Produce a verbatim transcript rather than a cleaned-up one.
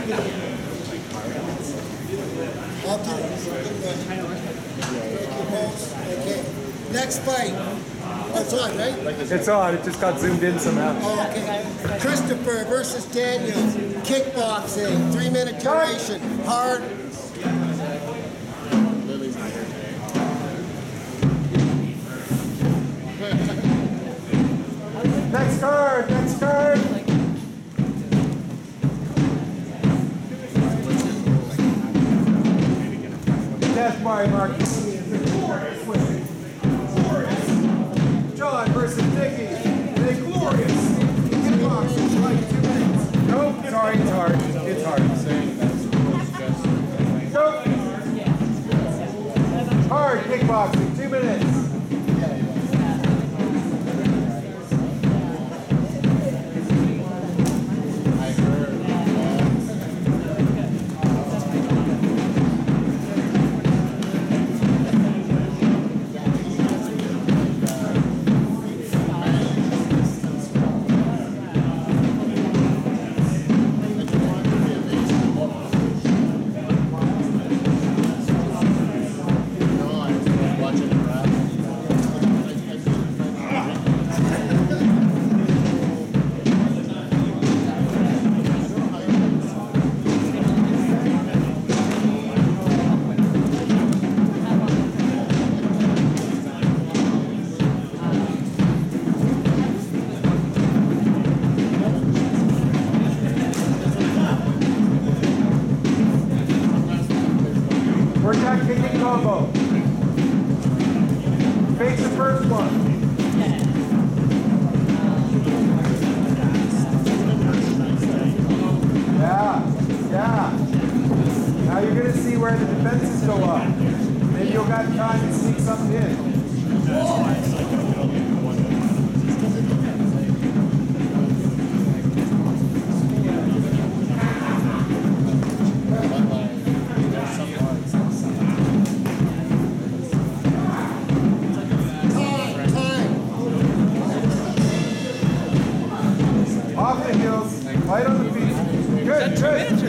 Okay. Next fight. It's on, right? It's on. It just got zoomed in somehow. Oh, okay. Christopher versus Daniel. Kickboxing. Three minute duration. Hard. Next card. Next card. Death by Marcus. John versus Nicky. The glorious kickboxing fight. Two minutes. Nope. Sorry, it's hard. It's hard. Nope. Hard kickboxing. Two minutes. Work that kicking combo. Face the first one. Yeah, yeah. Now you're going to see where the defenses go up. Maybe you'll got time to sneak something in. Off the heels, light on the feet. Good, good.